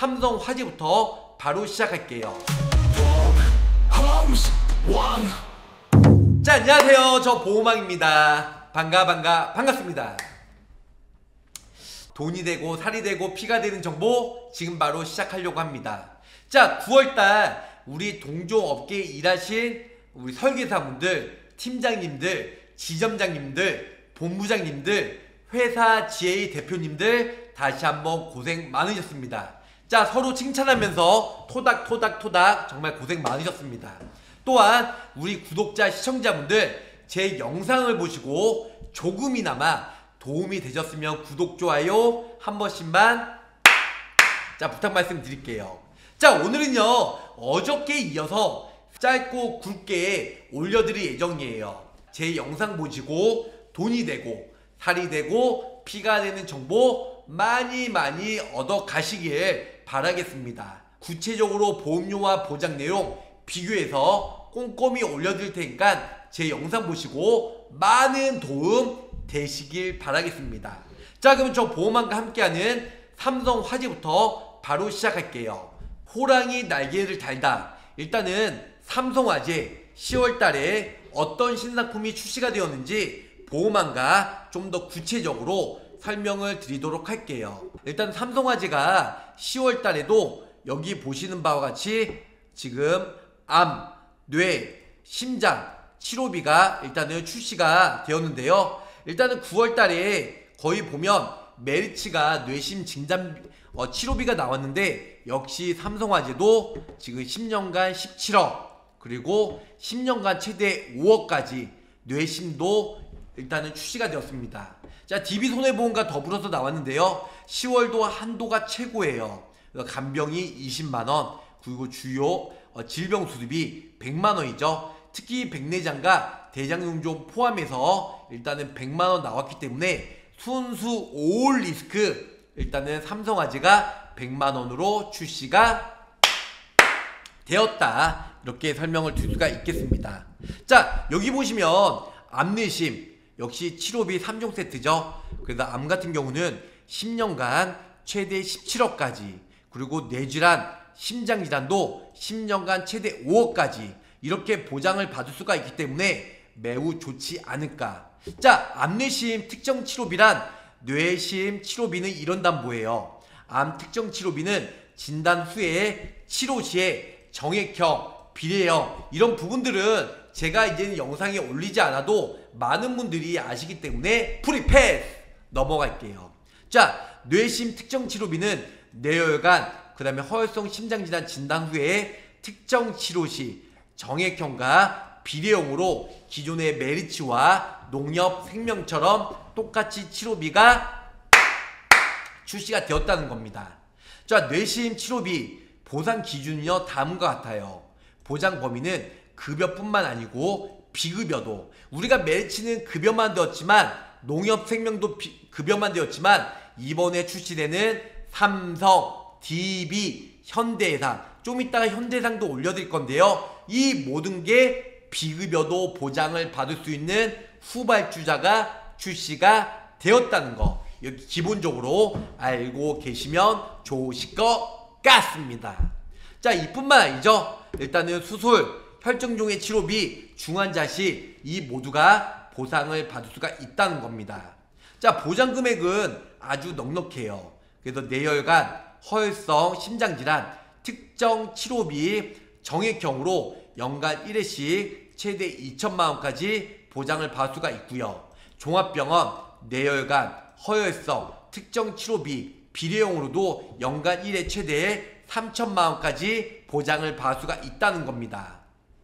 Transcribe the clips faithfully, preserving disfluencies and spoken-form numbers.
삼성 화재부터 바로 시작할게요. 자, 안녕하세요. 저 보호망입니다. 반가 반가 반갑습니다. 돈이 되고 살이 되고 피가 되는 정보 지금 바로 시작하려고 합니다. 자, 구월달 우리 동종업계에 일하신 우리 설계사분들, 팀장님들, 지점장님들, 본부장님들, 회사 지에이 대표님들 다시 한번 고생 많으셨습니다. 자, 서로 칭찬하면서 토닥토닥토닥 정말 고생 많으셨습니다. 또한 우리 구독자 시청자분들 제 영상을 보시고 조금이나마 도움이 되셨으면 구독, 좋아요 한 번씩만 자 부탁 말씀드릴게요. 자, 오늘은요 어저께 이어서 짧고 굵게 올려드릴 예정이에요. 제 영상 보시고 돈이 되고 살이 되고 피가 되는 정보 많이 많이 얻어 가시길 바라겠습니다. 구체적으로 보험료와 보장 내용 비교해서 꼼꼼히 올려드릴 테니까 제 영상 보시고 많은 도움 되시길 바라겠습니다. 자, 그럼 저 보험왕과 함께하는 삼성 화재부터 바로 시작할게요. 호랑이 날개를 달다. 일단은 삼성 화재 시월 달에 어떤 신상품이 출시가 되었는지 보험왕과 좀 더 구체적으로 설명을 드리도록 할게요. 일단 삼성 화재가 시월 달에도 여기 보시는 바와 같이 지금 암, 뇌, 심장 치료비가 일단은 출시가 되었는데요. 일단은 구월 달에 거의 보면 메리츠가 뇌심 진단 어, 치료비가 나왔는데 역시 삼성화재도 지금 십 년간 십칠억 그리고 십 년간 최대 오억까지 뇌심도 일단은 출시가 되었습니다. 자, 디비손해보험과 더불어서 나왔는데요. 시월도 한도가 최고예요. 간병이 이십만 원 그리고 주요 어, 질병 수습이 백만 원이죠. 특히 백내장과 대장용종 포함해서 일단은 백만 원 나왔기 때문에 순수 올 리스크 일단은 삼성화재가 백만 원으로 출시가 되었다. 이렇게 설명을 드릴 수가 있겠습니다. 자, 여기 보시면 암내심 역시 치료비 삼 종 세트죠. 그래서 암 같은 경우는 십 년간 최대 십칠억까지 그리고 뇌질환, 심장질환도 십 년간 최대 오억까지 이렇게 보장을 받을 수가 있기 때문에 매우 좋지 않을까. 자, 암내심 특정 치료비란 뇌심 치료비는 이런 담보예요. 암 특정 치료비는 진단 후에 치료 시에 정액형, 비례형 이런 부분들은 제가 이제는 영상에 올리지 않아도 많은 분들이 아시기 때문에 프리패스 넘어갈게요. 자, 뇌심 특정 치료비는 뇌혈관, 그 다음에 허혈성 심장질환 진단 후에 특정 치료 시 정액형과 비례형으로 기존의 메리츠와 농협, 생명처럼 똑같이 치료비가 출시가 되었다는 겁니다. 자, 뇌심 치료비 보상 기준은요 다음과 같아요. 보장 범위는 급여뿐만 아니고 비급여도, 우리가 메리츠는 급여만 되었지만 농협, 생명도 비, 급여만 되었지만 이번에 출시되는 삼성, 디비, 현대해상, 좀 이따가 현대해상도 올려드릴 건데요. 이 모든 게 비급여도 보장을 받을 수 있는 후발주자가 출시가 되었다는 거 여기 기본적으로 알고 계시면 좋으실 것 같습니다. 자, 이뿐만 아니죠. 일단은 수술, 혈증종의 치료비, 중환자 시 이 모두가 보상을 받을 수가 있다는 겁니다. 자, 보장 금액은 아주 넉넉해요. 그래서 뇌혈관, 허혈성 심장질환, 특정 치료비 정액형으로 연간 일 회씩 최대 이천만 원까지 보장을 받을 수가 있고요. 종합병원, 뇌혈관, 허혈성, 특정 치료비 비례형으로도 연간 일 회 최대 삼천만 원까지 보장을 받을 수가 있다는 겁니다.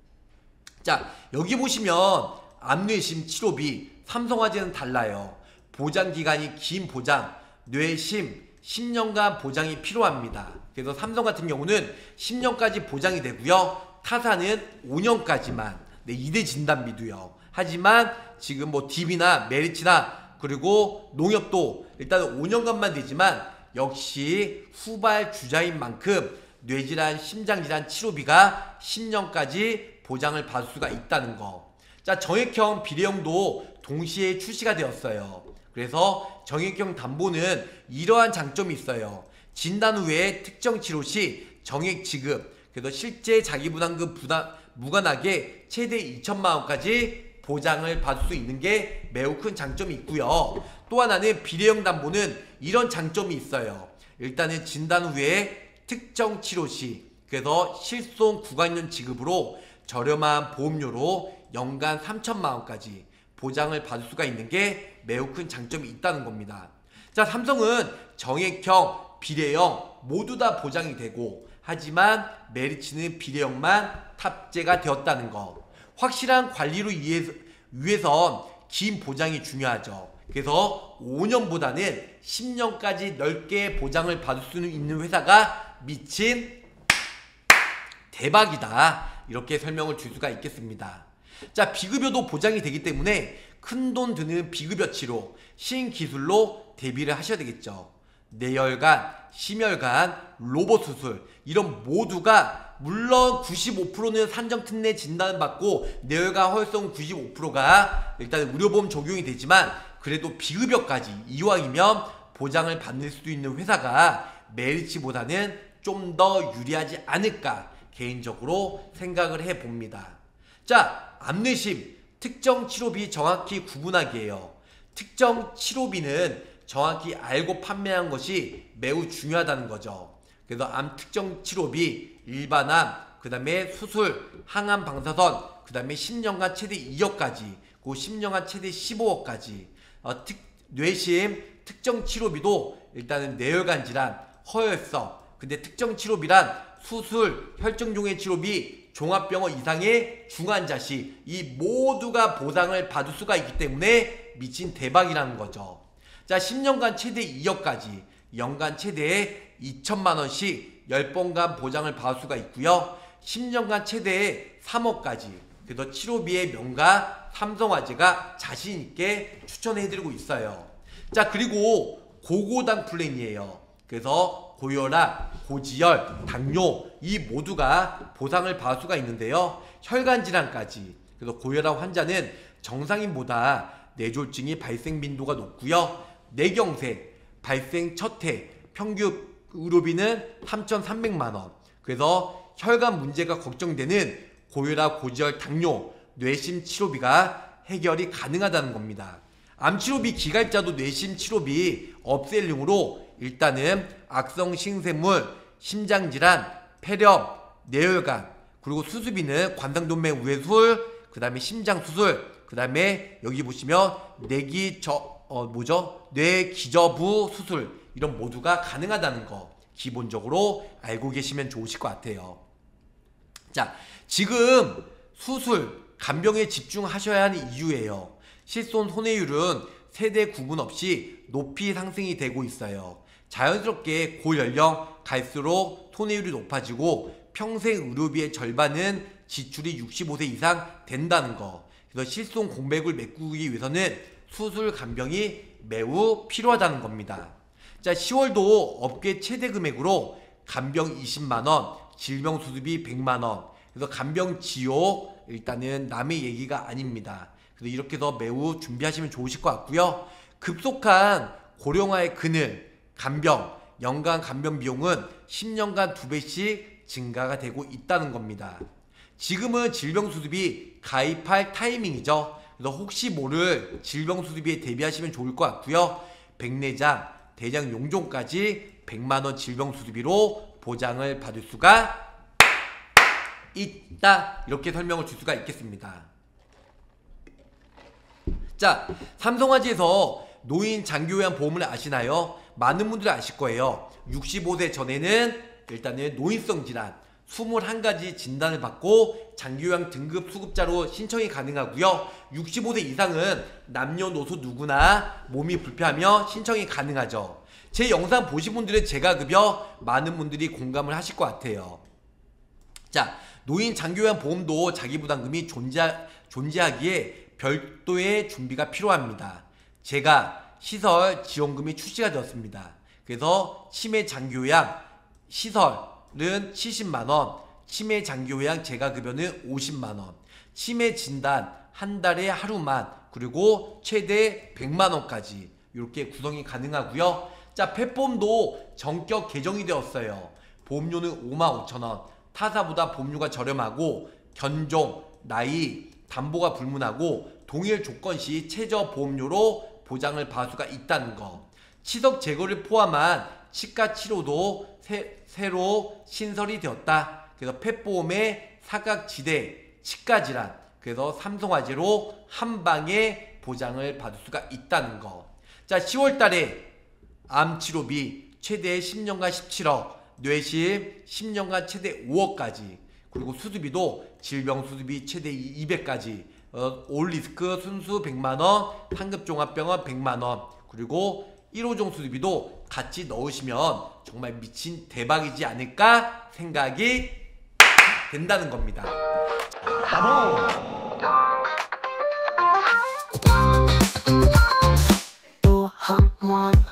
자, 여기 보시면 암뇌심 치료비 삼성화재는 달라요. 보장기간이 긴 보장, 뇌심 십 년간 보장이 필요합니다. 그래서 삼성 같은 경우는 십 년까지 보장이 되고요. 타사는 오 년까지만. 네, 이 대 진단비도요. 하지만 지금 뭐 디비나 메리츠나 그리고 농협도 일단 오 년간만 되지만 역시 후발 주자인 만큼 뇌질환, 심장질환 치료비가 십 년까지 보장을 받을 수가 있다는 거. 자, 정액형, 비례형도 동시에 출시가 되었어요. 그래서 정액형 담보는 이러한 장점이 있어요. 진단 후에 특정 치료 시 정액 지급, 그래서 실제 자기부담금 부담 무관하게 최대 이천만 원까지 보장을 받을 수 있는 게 매우 큰 장점이 있고요. 또 하나는 비례형 담보는 이런 장점이 있어요. 일단은 진단 후에 특정 치료 시, 그래서 실손 구간연 지급으로 저렴한 보험료로 연간 삼천만 원까지 보장을 받을 수가 있는 게 매우 큰 장점이 있다는 겁니다. 자, 삼성은 정액형, 비례형 모두 다 보장이 되고, 하지만 메리츠는 비례형만 탑재가 되었다는 거. 확실한 관리로 위해서, 위해선 긴 보장이 중요하죠. 그래서 오 년보다는 십 년까지 넓게 보장을 받을 수 있는 회사가 미친 대박이다, 이렇게 설명을 줄 수가 있겠습니다. 자, 비급여도 보장이 되기 때문에 큰돈 드는 비급여 치료, 신기술로 대비를 하셔야 되겠죠. 뇌혈관, 심혈관, 로봇 수술 이런 모두가, 물론 구십오 퍼센트는 산정특례 진단을 받고 뇌혈관 허용성 구십오 퍼센트가 일단 의료보험 적용이 되지만, 그래도 비급여까지 이왕이면 보장을 받을 수도 있는 회사가 메리츠보다는 좀 더 유리하지 않을까 개인적으로 생각을 해봅니다. 자, 암내심, 특정 치료비 정확히 구분하기예요. 특정 치료비는 정확히 알고 판매한 것이 매우 중요하다는 거죠. 그래서 암 특정 치료비, 일반암, 그 다음에 수술, 항암 방사선, 그 다음에 십 년간 최대 이억까지, 그 십 년간 최대 십오억까지, 어, 특, 뇌심 특정 치료비도 일단은 뇌혈관 질환, 허혈성, 근데 특정 치료비란 수술, 혈증종의 치료비, 종합병원 이상의 중환자 시 이 모두가 보상을 받을 수가 있기 때문에 미친 대박이라는 거죠. 자, 십 년간 최대 이억까지, 연간 최대 이천만 원씩 십 번간 보장을 받을 수가 있고요. 십 년간 최대 삼억까지. 그래서 치료비의 명가 삼성화재가 자신있게 추천해드리고 있어요. 자, 그리고 고고당 플랜이에요. 그래서 고혈압, 고지혈, 당뇨 이 모두가 보상을 받을 수가 있는데요. 혈관질환까지. 그래서 고혈압 환자는 정상인보다 뇌졸중이 발생 빈도가 높고요. 뇌경색 발생 첫 해 평균 의료비는 삼천삼백만 원. 그래서 혈관 문제가 걱정되는 고혈압, 고지혈, 당뇨, 뇌심 치료비가 해결이 가능하다는 겁니다. 암치료비 기갈자도 뇌심 치료비 없앨용으로 일단은 악성 신생물, 심장질환, 폐렴, 뇌혈관, 그리고 수술비는 관상동맥 우회술, 그 다음에 심장수술, 그 다음에 여기 보시면 뇌기 저, 어, 뭐죠? 뇌기저부 수술, 이런 모두가 가능하다는 거 기본적으로 알고 계시면 좋으실 것 같아요. 자, 지금 수술, 간병에 집중하셔야 하는 이유예요. 실손 손해율은 세대 구분 없이 높이 상승이 되고 있어요. 자연스럽게 고연령 갈수록 손해율이 높아지고 평생 의료비의 절반은 지출이 육십오 세 이상 된다는 거. 그래서 실손 공백을 메꾸기 위해서는 수술 간병이 매우 필요하다는 겁니다. 자, 시월도 업계 최대 금액으로 간병 이십만 원, 질병 수술비 백만 원. 그래서 간병 지옥 일단은 남의 얘기가 아닙니다. 그래서 이렇게 해서 매우 준비하시면 좋으실 것 같고요. 급속한 고령화의 그늘, 간병, 연간 간병 비용은 십 년간 두 배씩 증가가 되고 있다는 겁니다. 지금은 질병수습이 가입할 타이밍이죠. 그래서 혹시 모를 질병수습비에 대비하시면 좋을 것 같고요. 백내장, 대장 용종까지 백만 원 질병수습비로 보장을 받을 수가 있다, 이렇게 설명을 줄 수가 있겠습니다. 자, 삼성화재에서 노인 장기요양 보험을 아시나요? 많은 분들이 아실 거예요. 육십오 세 전에는 일단은 노인성 질환 이십일 가지 진단을 받고 장기요양 등급 수급자로 신청이 가능하고요. 육십오 세 이상은 남녀노소 누구나 몸이 불편하며 신청이 가능하죠. 제 영상 보신 분들은 제가 급여 많은 분들이 공감을 하실 것 같아요. 자, 노인 장기요양 보험도 자기부담금이 존재, 존재하기에 별도의 준비가 필요합니다. 제가 시설 지원금이 출시가 되었습니다. 그래서 치매 장기요양 시설은 칠십만 원, 치매 장기요양 재가급여는 오십만 원, 치매 진단 한 달에 하루만, 그리고 최대 백만 원까지 이렇게 구성이 가능하고요. 자, 펫보험도 전격 개정이 되었어요. 보험료는 오만 오천 원. 타사보다 보험료가 저렴하고 견종, 나이, 담보가 불문하고 동일 조건 시 최저 보험료로 보장을 받을 수가 있다는 거. 치석 제거를 포함한 치과 치료도 새, 새로 신설이 되었다. 그래서 펫보험의 사각지대, 치과질환, 그래서 삼성화재로 한방에 보장을 받을 수가 있다는 거. 자, 시월 달에 암치료비 최대 십 년간 십칠억, 뇌심 십 년간 최대 오억까지, 그리고 수술비도 질병 수술비 최대 이백까지, 어, 올리스크 순수 백만 원, 상급종합병원 백만 원, 그리고 일 호종 수술비도 같이 넣으시면 정말 미친 대박이지 않을까 생각이 된다는 겁니다. 또 한 번